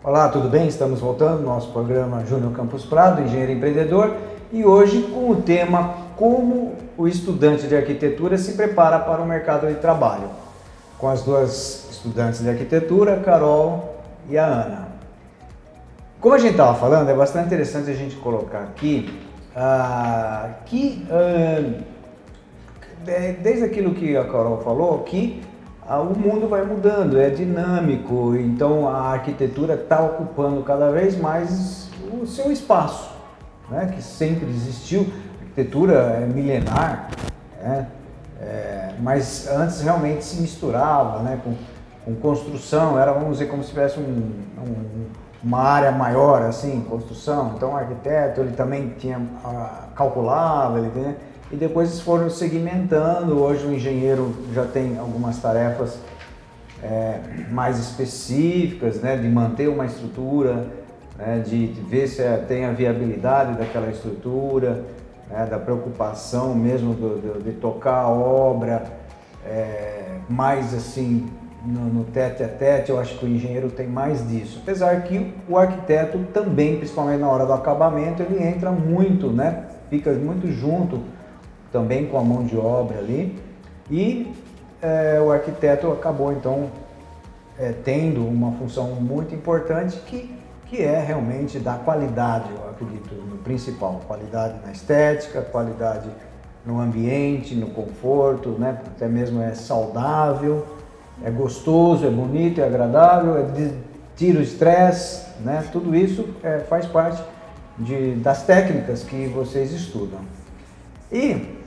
Olá, tudo bem? Estamos voltando ao nosso programa Júnior Campos Prado, Engenheiro Empreendedor, e hoje com o tema como o estudante de arquitetura se prepara para o mercado de trabalho, com as duas estudantes de arquitetura, a Carol e a Ana. Como a gente estava falando, é bastante interessante a gente colocar aqui desde aquilo que a Carol falou, que o mundo vai mudando, é dinâmico, então a arquitetura está ocupando cada vez mais o seu espaço, né, que sempre existiu. A arquitetura é milenar, né, mas antes realmente se misturava, né, com construção, era, vamos dizer, como se tivesse uma área maior, assim, construção. Então o arquiteto, ele também calculava, e depois eles foram segmentando. Hoje o engenheiro já tem algumas tarefas mais específicas, né, de manter uma estrutura, né, de ver se tem a viabilidade daquela estrutura, né, da preocupação mesmo de tocar a obra, mais assim no tete a tete. Eu acho que o engenheiro tem mais disso, apesar que o arquiteto também, principalmente na hora do acabamento, ele entra muito, né, fica muito junto também com a mão de obra ali, e o arquiteto acabou então tendo uma função muito importante que é realmente da qualidade, eu acredito, no principal, qualidade na estética, qualidade no ambiente, no conforto, né? Até mesmo é saudável, é gostoso, é bonito, é agradável, tira o estresse, né? Tudo isso faz parte das técnicas que vocês estudam. E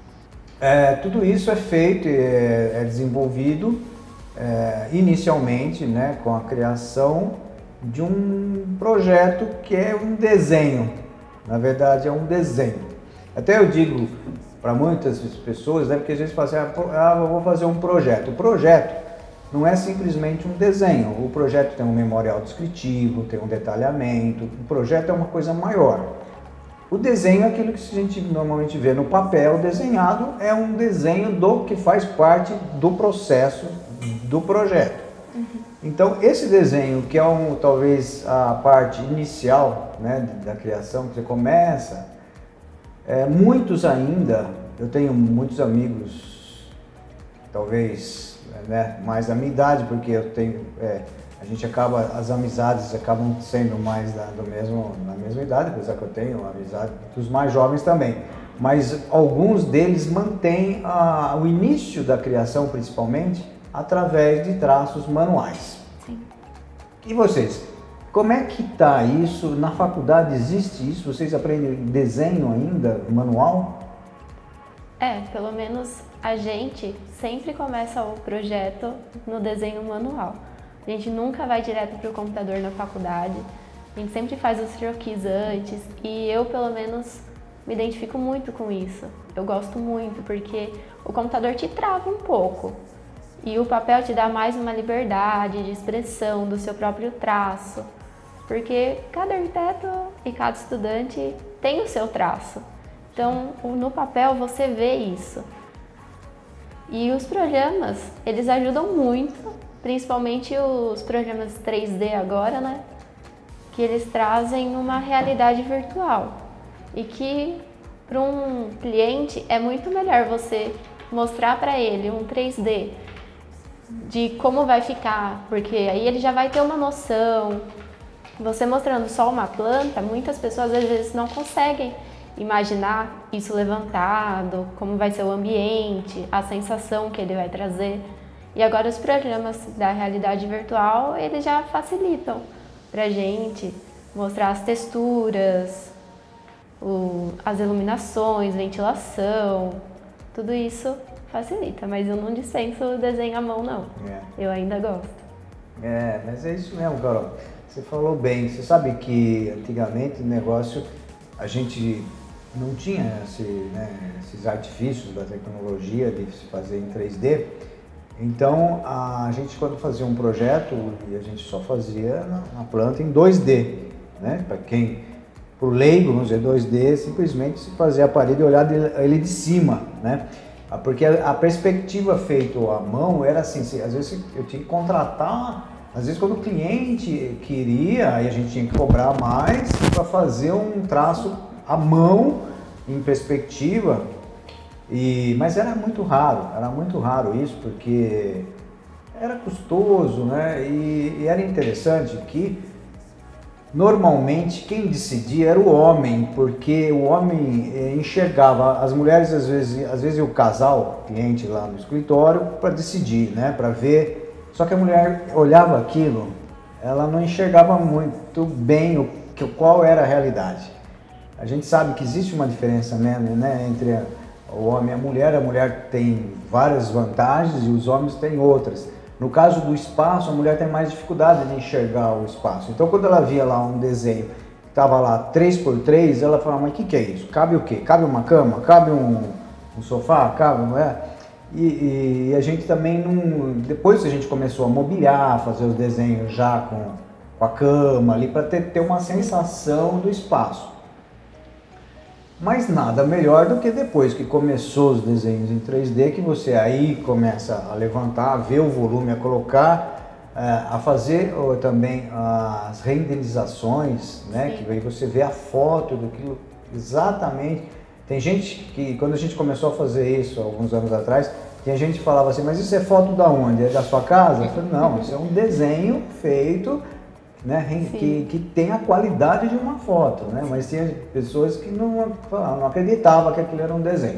tudo isso é feito e é desenvolvido inicialmente, né, com a criação de um projeto que é um desenho. Na verdade, é um desenho. Até eu digo para muitas pessoas, né, porque às vezes falam assim, eu vou fazer um projeto. O projeto não é simplesmente um desenho. O projeto tem um memorial descritivo, tem um detalhamento. O projeto é uma coisa maior. O desenho é aquilo que a gente normalmente vê no papel desenhado, é um desenho do que faz parte do processo do projeto. Então, esse desenho, que é talvez a parte inicial, né, da criação, que você começa, muitos ainda, eu tenho muitos amigos, talvez, né, mais da minha idade, porque eu tenho... as amizades acabam sendo mais na mesma idade, apesar que eu tenho amizade dos mais jovens também. Mas alguns deles mantêm o início da criação, principalmente, através de traços manuais. Sim. E vocês? Como é que está isso? Na faculdade existe isso? Vocês aprendem desenho ainda, manual? Pelo menos a gente sempre começa o projeto no desenho manual. A gente nunca vai direto para o computador na faculdade, a gente sempre faz os croquis antes, e eu, pelo menos, me identifico muito com isso. Eu gosto muito, porque o computador te trava um pouco, e o papel te dá mais uma liberdade de expressão do seu próprio traço, porque cada arquiteto e cada estudante tem o seu traço. Então, no papel você vê isso. E os programas, eles ajudam muito, principalmente os programas 3D agora, né? Que eles trazem uma realidade virtual. E que para um cliente é muito melhor você mostrar para ele um 3D de como vai ficar, porque aí ele já vai ter uma noção. Você mostrando só uma planta, muitas pessoas às vezes não conseguem imaginar isso levantado, como vai ser o ambiente, a sensação que ele vai trazer. E agora os programas da realidade virtual, eles já facilitam pra gente mostrar as texturas, as iluminações, ventilação, tudo isso facilita, mas eu não dispenso o desenho à mão, não. Eu ainda gosto. Mas é isso mesmo, Carol. Você falou bem. Você sabe que antigamente o negócio, a gente não tinha esses artifícios da tecnologia de se fazer em 3D. Então, a gente, quando fazia um projeto, a gente só fazia na planta em 2D, né? Para o leigo, vamos dizer, 2D, simplesmente se fazia a parede e olhar ele de cima, né? Porque a perspectiva feita à mão era assim, às vezes eu tinha que contratar Às vezes quando o cliente queria, aí a gente tinha que cobrar mais para fazer um traço à mão, em perspectiva, mas era muito raro isso, porque era custoso, né? E era interessante que normalmente quem decidia era o homem, porque o homem enxergava, as mulheres às vezes o casal, cliente lá no escritório, para decidir, né? Para ver. Só que a mulher olhava aquilo, ela não enxergava muito bem qual era a realidade. A gente sabe que existe uma diferença, né, entre o homem e a mulher tem várias vantagens e os homens têm outras. No caso do espaço, a mulher tem mais dificuldade de enxergar o espaço. Então, quando ela via lá um desenho que estava lá 3x3, ela falava, mas o que é isso? Cabe o quê? Cabe uma cama? Cabe um sofá? Cabe, não é? E a gente também não... Depois a gente começou a mobiliar, fazer os desenhos já com a cama ali, para ter uma sensação do espaço. Mas nada melhor do que depois que começou os desenhos em 3D, que você aí começa a levantar, a ver o volume, a colocar, a fazer também as renderizações, né? Que aí você vê a foto daquilo exatamente. Tem gente que, quando a gente começou a fazer isso alguns anos atrás, tinha gente que falava assim, mas isso é foto da onde? É da sua casa? Eu falei, não, isso é um desenho feito, né, que tem a qualidade de uma foto, né? Mas tinha pessoas que não acreditavam que aquilo era um desenho.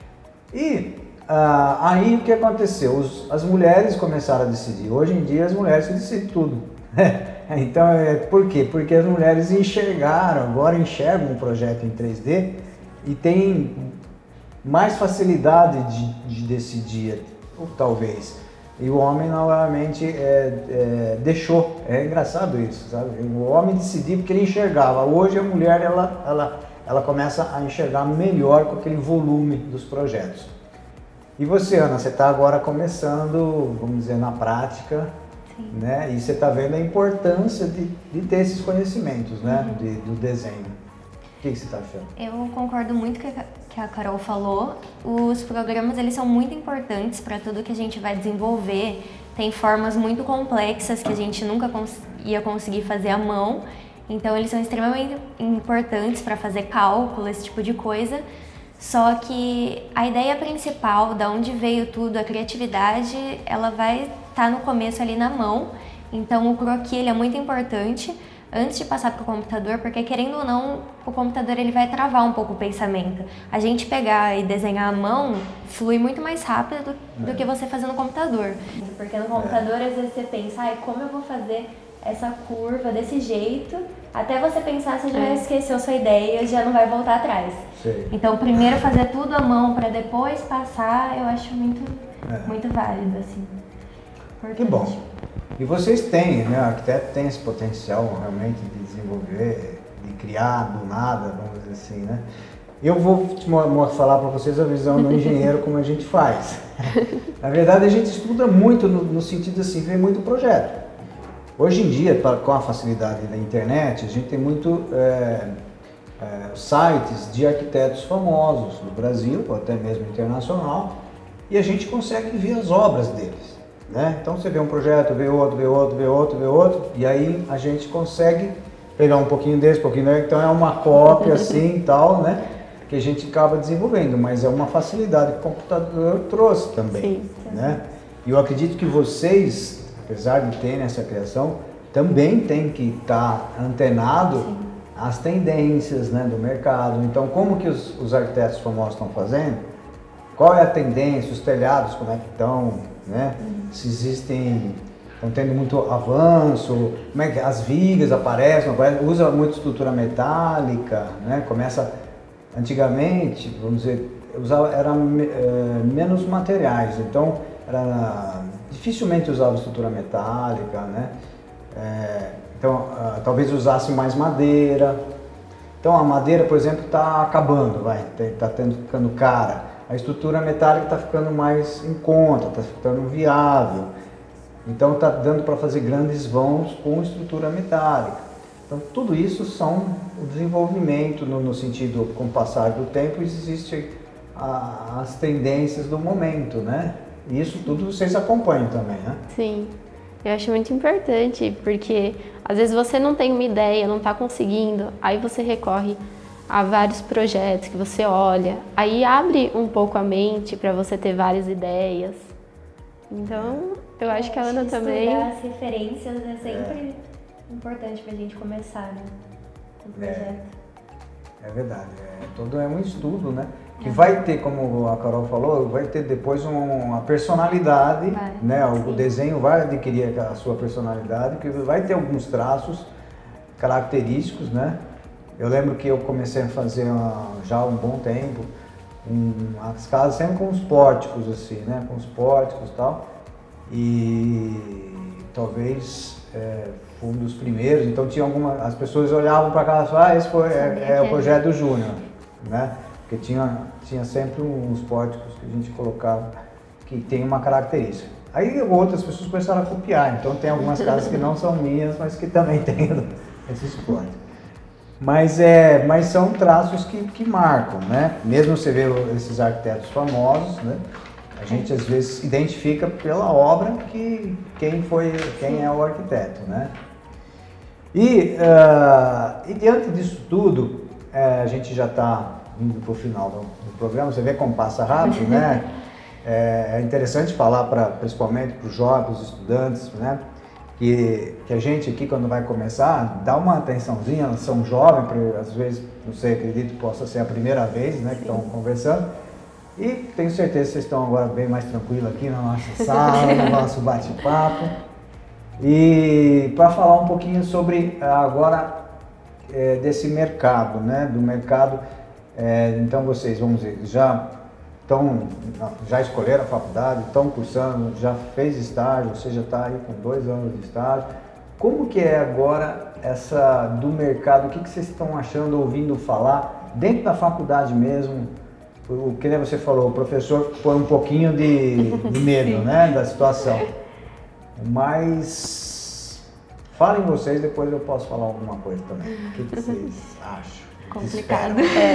E aí o que aconteceu? As mulheres começaram a decidir. Hoje em dia as mulheres decidem tudo. Então, por quê? Porque as mulheres agora enxergam um projeto em 3D e tem mais facilidade de decidir, ou talvez. E o homem novamente deixou. É engraçado isso, sabe? O homem decidiu porque ele enxergava. Hoje a mulher ela começa a enxergar melhor com aquele volume dos projetos. E você, Ana, você está agora começando, vamos dizer, na prática, né? E você está vendo a importância de ter esses conhecimentos, né? Do desenho. O que você está achando? Eu concordo muito com o que a Carol falou. Os programas, eles são muito importantes para tudo que a gente vai desenvolver. Tem formas muito complexas que a gente nunca ia conseguir fazer à mão. Então, eles são extremamente importantes para fazer cálculo, esse tipo de coisa. Só que a ideia principal, da onde veio tudo, a criatividade, ela vai estar no começo ali na mão. Então, o croquis, ele é muito importante antes de passar para o computador, porque querendo ou não, o computador ele vai travar um pouco o pensamento. A gente pegar e desenhar à mão flui muito mais rápido do que você fazer no computador. Porque no computador, às vezes você pensa, como eu vou fazer essa curva desse jeito? Até você pensar, você já esqueceu sua ideia e já não vai voltar atrás. Sei. Então, primeiro fazer tudo à mão para depois passar, eu acho muito válido, assim. Importante. Que bom. E vocês têm, né? O arquiteto tem esse potencial realmente de desenvolver, de criar do nada, vamos dizer assim, né? Eu vou falar para vocês a visão do engenheiro como a gente faz. Na verdade, a gente estuda muito no sentido assim, vê muito projeto. Hoje em dia, com a facilidade da internet, a gente tem muito sites de arquitetos famosos do Brasil, ou até mesmo internacional, e a gente consegue ver as obras deles. Né? Então você vê um projeto, vê outro, e aí a gente consegue pegar um pouquinho desse, um pouquinho daí, então é uma cópia assim e tal, né? Que a gente acaba desenvolvendo, mas é uma facilidade que o computador trouxe também. Sim. Né? E eu acredito que vocês, apesar de terem essa criação, também tem que estar antenado às tendências, né, do mercado. Então, como que os arquitetos famosos estão fazendo? Qual é a tendência? Os telhados, como é que estão? Né? Se estão tendo muito avanço, como é que as vigas aparecem, usa muito estrutura metálica, né? Antigamente, vamos dizer, era menos materiais, então dificilmente usava estrutura metálica, né? Então talvez usasse mais madeira. Então a madeira, por exemplo, está acabando, está ficando cara. A estrutura metálica está ficando mais em conta, está ficando viável. Então está dando para fazer grandes vãos com estrutura metálica. Então tudo isso são o desenvolvimento no sentido, com o passar do tempo, existem as tendências do momento, né? E isso tudo vocês acompanham também, né? Sim. Eu acho muito importante, porque às vezes você não tem uma ideia, não está conseguindo, aí você recorre a vários projetos que você olha, aí abre um pouco a mente para você ter várias ideias. Então, eu acho que a Ana também... Estudar as referências é sempre importante pra gente começar, né? Com o projeto. É verdade, todo é um estudo, né? Que vai ter, como a Carol falou, vai ter depois uma personalidade, né? O desenho vai adquirir a sua personalidade, que vai ter alguns traços característicos, né? Eu lembro que eu comecei a fazer já há um bom tempo, as casas sempre com os pórticos, assim, né? Com os pórticos e tal. E talvez foi um dos primeiros, então tinha as pessoas olhavam para casa e falavam, esse é o projeto do Júnior, né? Porque tinha sempre uns pórticos que a gente colocava que tem uma característica. Aí outras pessoas começaram a copiar, então tem algumas casas que não são minhas, mas que também tem esses pórticos. Mas são traços que marcam, né? Mesmo você vê esses arquitetos famosos, né? A gente às vezes identifica pela obra quem é o arquiteto, né? E diante disso tudo, a gente já está indo para o final do programa, você vê como passa rápido, né? É interessante falar principalmente para os jovens, os estudantes, né? Que a gente aqui, quando vai começar, dá uma atençãozinha, elas são jovens, às vezes, não sei, acredito que possa ser a primeira vez, né, que estão conversando. E tenho certeza que vocês estão agora bem mais tranquilos aqui na nossa sala, no nosso bate-papo. E para falar um pouquinho sobre agora desse mercado, né, do mercado, então vocês, vamos dizer, já escolheram a faculdade, estão cursando, já fez estágio, você já está aí com 2 anos de estágio. Como que é agora do mercado, o que vocês estão achando, ouvindo falar, dentro da faculdade mesmo? O que você falou, o professor foi um pouquinho de medo, né, da situação. Mas falem vocês, depois eu posso falar alguma coisa também. O que vocês acham? Complicado.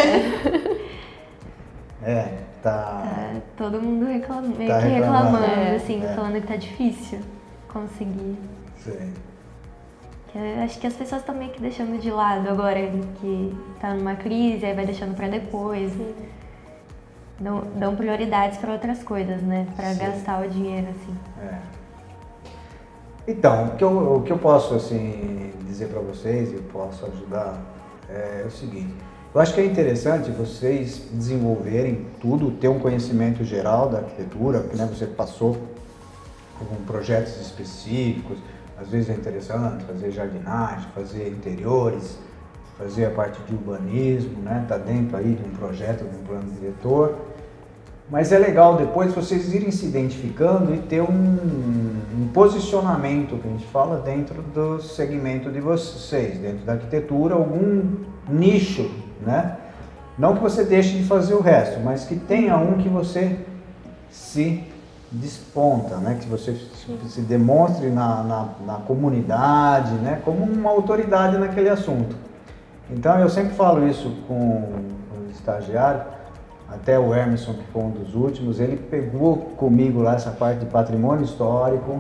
Tá todo mundo reclamando, assim, falando que tá difícil conseguir. Sim. Acho que as pessoas estão meio que deixando de lado agora que tá numa crise, aí vai deixando pra depois. Dão prioridades para outras coisas, né? Pra gastar o dinheiro, assim. Então, o que eu posso, assim, dizer para vocês, eu posso ajudar, é o seguinte. Eu acho que é interessante vocês desenvolverem tudo, ter um conhecimento geral da arquitetura, porque, né, você passou com projetos específicos, às vezes é interessante fazer jardinagem, fazer interiores, fazer a parte de urbanismo, né, tá dentro aí de um projeto, de um plano diretor. Mas é legal depois vocês irem se identificando e ter um posicionamento, que a gente fala, dentro do segmento de vocês, dentro da arquitetura, algum nicho, né? Não que você deixe de fazer o resto, mas que tenha um que você se desponta, né? Que você se demonstre na comunidade, né? Como uma autoridade naquele assunto. Então eu sempre falo isso com os estagiários, até o Emerson, que foi um dos últimos, ele pegou comigo lá essa parte de patrimônio histórico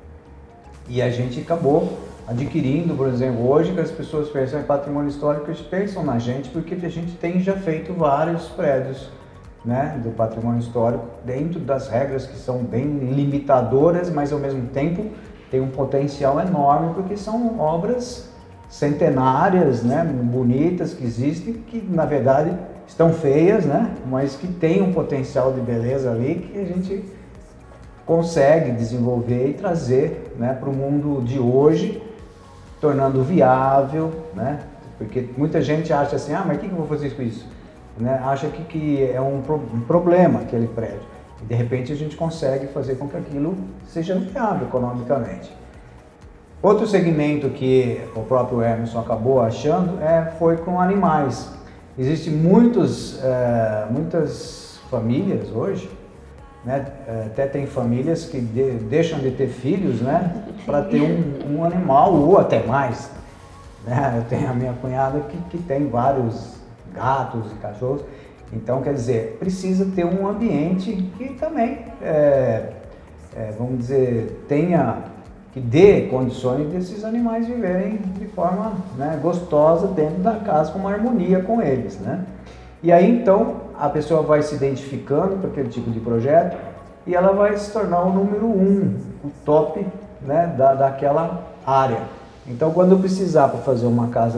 e a gente acabou adquirindo, por exemplo, hoje que as pessoas pensam em patrimônio histórico, eles pensam na gente porque a gente tem já feito vários prédios, né, do patrimônio histórico dentro das regras que são bem limitadoras, mas ao mesmo tempo tem um potencial enorme porque são obras centenárias, né, bonitas que existem, que na verdade estão feias, né, mas que tem um potencial de beleza ali que a gente consegue desenvolver e trazer, né, para o mundo de hoje, tornando viável, né, porque muita gente acha assim, mas o que eu vou fazer com isso? Né, acha que é um problema aquele prédio. E de repente a gente consegue fazer com que aquilo seja viável economicamente. Outro segmento que o próprio Emerson acabou achando foi com animais. Existem muitas famílias hoje, né? Até tem famílias que deixam de ter filhos, né? Para ter um animal ou até mais. Né? Eu tenho a minha cunhada que tem vários gatos e cachorros. Então, quer dizer, precisa ter um ambiente que também, vamos dizer, tenha que dê condições desses animais viverem de forma, né, gostosa dentro da casa, com uma harmonia com eles, né? E aí então a pessoa vai se identificando com aquele tipo de projeto e ela vai se tornar o número 1, o top, né, daquela área. Então quando precisar para fazer uma casa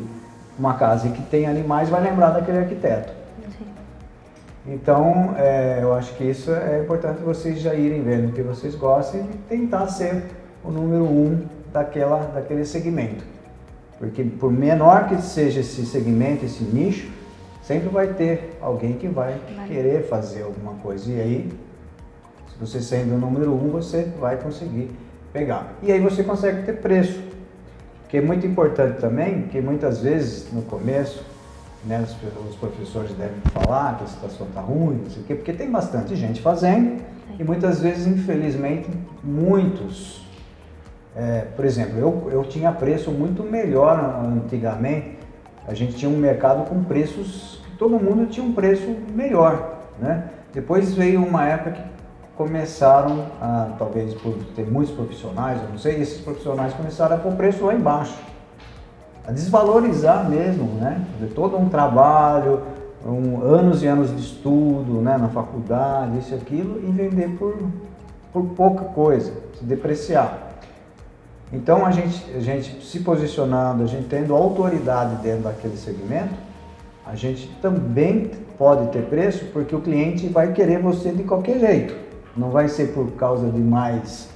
que tem animais, vai lembrar daquele arquiteto. Sim. Então eu acho que isso é importante vocês já irem vendo o que vocês gostam e tentar ser o número 1 daquele segmento. Porque por menor que seja esse segmento, esse nicho, sempre vai ter alguém que vai querer fazer alguma coisa. E aí, se você sendo o número 1, você vai conseguir pegar. E aí você consegue ter preço. Que é muito importante também, que muitas vezes no começo, né, os professores devem falar que a situação está ruim, não sei o quê, porque tem bastante gente fazendo e muitas vezes, infelizmente, muitos... por exemplo, eu tinha preço muito melhor antigamente, a gente tinha um mercado com preços, todo mundo tinha um preço melhor, né? Depois veio uma época que começaram, talvez por ter muitos profissionais, eu não sei, esses profissionais começaram a pôr preço lá embaixo, a desvalorizar mesmo, né? Todo um trabalho, anos e anos de estudo, né, na faculdade, isso e aquilo, e vender por pouca coisa, se depreciar. Então a gente se posicionando, a gente tendo autoridade dentro daquele segmento, a gente também pode ter preço, porque o cliente vai querer você de qualquer jeito. Não vai ser por causa de mais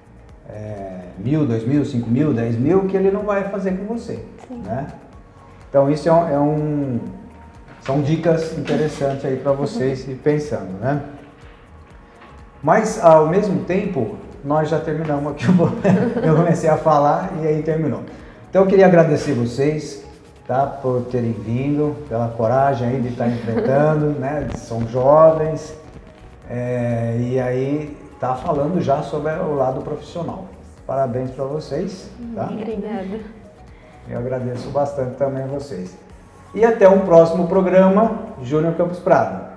1.000, 2.000, 5.000, 10.000 que ele não vai fazer com você, né? Então isso são dicas interessantes aí para vocês ir pensando, né? Mas ao mesmo tempo, nós já terminamos aqui, eu comecei a falar e aí terminou. Então eu queria agradecer vocês, tá, por terem vindo, pela coragem aí de estar enfrentando, né? São jovens, e aí tá falando já sobre o lado profissional. Parabéns para vocês, tá? Obrigada. Eu agradeço bastante também a vocês. E até um próximo programa, Júnior Campos Prado.